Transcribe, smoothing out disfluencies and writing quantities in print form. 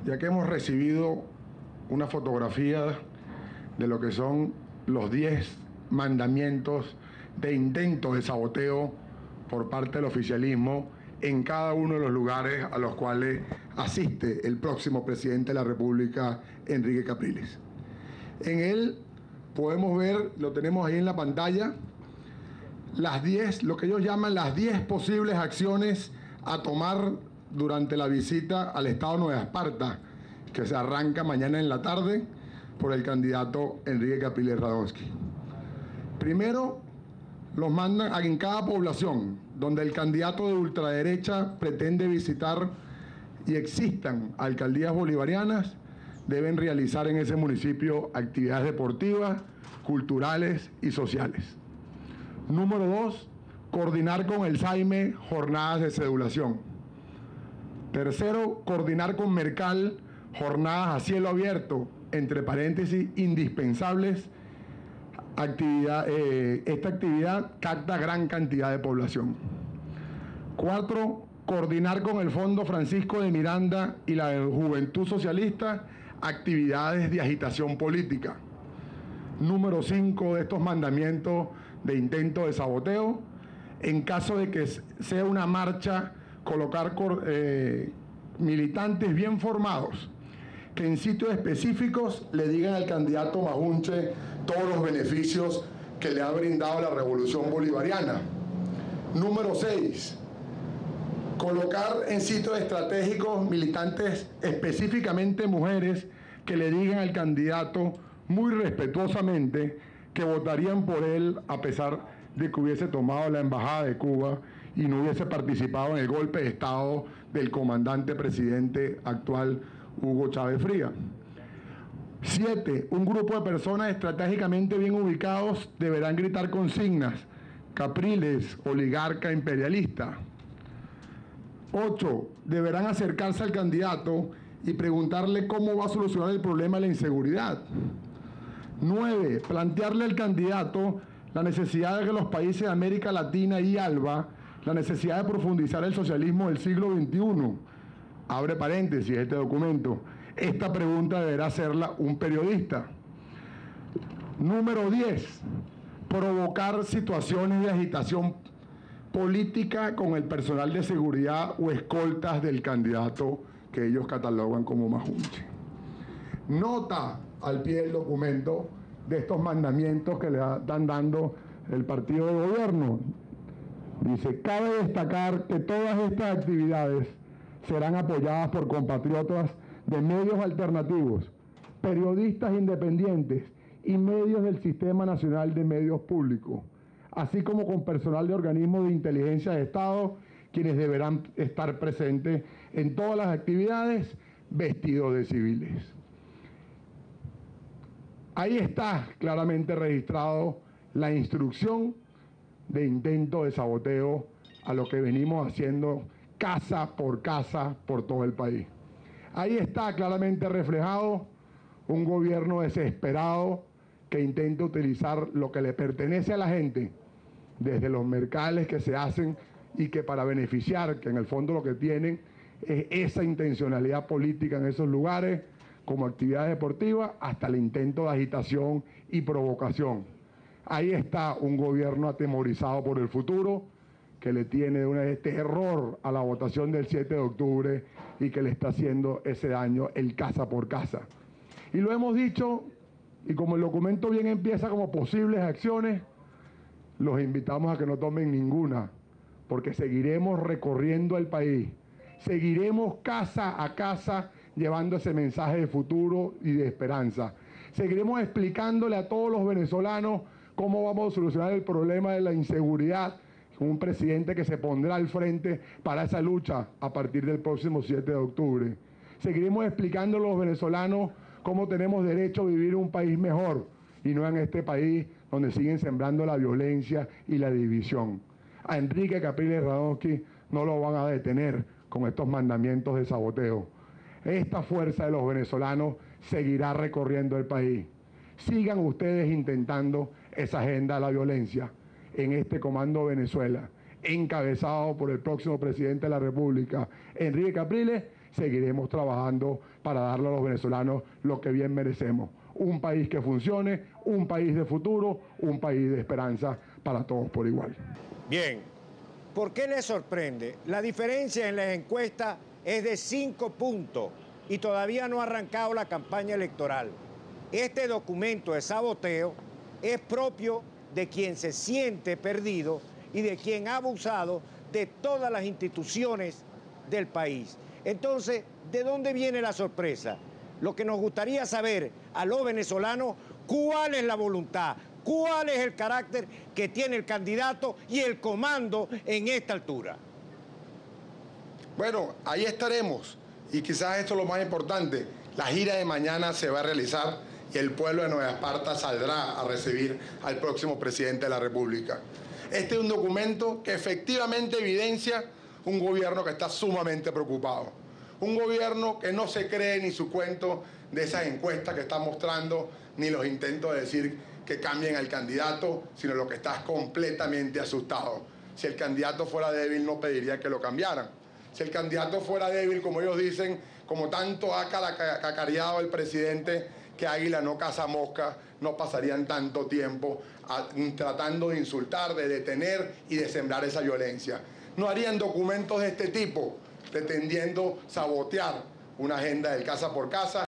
Ya que hemos recibido una fotografía de lo que son los 10 mandamientos de intento de saboteo por parte del oficialismo en cada uno de los lugares a los cuales asiste el próximo presidente de la República, Enrique Capriles. En él podemos ver, lo tenemos ahí en la pantalla, las 10, lo que ellos llaman las 10 posibles acciones a tomar durante la visita al estado Nueva Esparta, que se arranca mañana en la tarde por el candidato Enrique Capriles Radonsky. Primero, los mandan en cada población donde el candidato de ultraderecha pretende visitar y existan alcaldías bolivarianas, deben realizar en ese municipio actividades deportivas, culturales y sociales. Número 2, coordinar con el SAIME jornadas de cedulación. Tercero, coordinar con Mercal jornadas a cielo abierto, entre paréntesis, indispensables. Esta actividad capta gran cantidad de población. 4, coordinar con el Fondo Francisco de Miranda y la Juventud Socialista actividades de agitación política. Número 5 de estos mandamientos de intento de saboteo, en caso de que sea una marcha, colocar militantes bien formados que en sitios específicos le digan al candidato Majunche todos los beneficios que le ha brindado la revolución bolivariana. Número 6, colocar en sitios estratégicos militantes, específicamente mujeres, que le digan al candidato muy respetuosamente que votarían por él a pesar de que hubiese tomado la embajada de Cuba y no hubiese participado en el golpe de Estado del comandante presidente actual Hugo Chávez Fría. 7, un grupo de personas estratégicamente bien ubicados deberán gritar consignas: Capriles, oligarca imperialista. 8, deberán acercarse al candidato y preguntarle cómo va a solucionar el problema de la inseguridad. 9, plantearle al candidato la necesidad de que los países de América Latina y ALBA, la necesidad de profundizar el socialismo del siglo XXI. Abre paréntesis este documento. Esta pregunta deberá hacerla un periodista. Número 10, provocar situaciones de agitación política con el personal de seguridad o escoltas del candidato que ellos catalogan como Majunche. Nota al pie del documento de estos mandamientos que le están dando el partido de gobierno. Dice: cabe destacar que todas estas actividades serán apoyadas por compatriotas de medios alternativos, periodistas independientes y medios del Sistema Nacional de Medios Públicos, así como con personal de organismos de inteligencia de Estado, quienes deberán estar presentes en todas las actividades vestidos de civiles. Ahí está claramente registrado la instrucción de intento de saboteo a lo que venimos haciendo casa por todo el país. Ahí está claramente reflejado un gobierno desesperado que intenta utilizar lo que le pertenece a la gente, desde los mercales que se hacen y que para beneficiar, que en el fondo lo que tienen es esa intencionalidad política en esos lugares, como actividad deportiva, hasta el intento de agitación y provocación. Ahí está un gobierno atemorizado por el futuro, que le tiene un terror a la votación del 7 de octubre y que le está haciendo ese daño el casa por casa. Y lo hemos dicho, y como el documento bien empieza como posibles acciones, los invitamos a que no tomen ninguna, porque seguiremos recorriendo el país, seguiremos casa a casa llevando ese mensaje de futuro y de esperanza. Seguiremos explicándole a todos los venezolanos cómo vamos a solucionar el problema de la inseguridad, con un presidente que se pondrá al frente para esa lucha a partir del próximo 7 de octubre. Seguiremos explicando a los venezolanos cómo tenemos derecho a vivir en un país mejor y no en este país donde siguen sembrando la violencia y la división. A Enrique Capriles Radonsky no lo van a detener con estos mandamientos de saboteo. Esta fuerza de los venezolanos seguirá recorriendo el país. Sigan ustedes intentando esa agenda de la violencia en este Comando Venezuela, encabezado por el próximo presidente de la República, Enrique Capriles. seguiremos trabajando para darle a los venezolanos lo que bien merecemos. Un país que funcione, un país de futuro, un país de esperanza para todos por igual. Bien, ¿por qué les sorprende? La diferencia en las encuestas es de 5 puntos y todavía no ha arrancado la campaña electoral. Este documento de saboteo es propio de quien se siente perdido y de quien ha abusado de todas las instituciones del país. Entonces, ¿de dónde viene la sorpresa? Lo que nos gustaría saber a los venezolanos, ¿cuál es la voluntad? ¿Cuál es el carácter que tiene el candidato y el comando en esta altura? Bueno, ahí estaremos. Y quizás esto es lo más importante. La gira de mañana se va a realizar y el pueblo de Nueva Esparta saldrá a recibir al próximo presidente de la República. Este es un documento que efectivamente evidencia un gobierno que está sumamente preocupado. Un gobierno que no se cree ni su cuento de esas encuestas que está mostrando, ni los intentos de decir que cambien al candidato, sino lo que está es completamente asustado. Si el candidato fuera débil, no pediría que lo cambiaran. Si el candidato fuera débil, como ellos dicen, como tanto ha cacareado el presidente, que águila no caza mosca, no pasarían tanto tiempo tratando de insultar, de detener y de sembrar esa violencia. No harían documentos de este tipo, pretendiendo sabotear una agenda del casa por casa.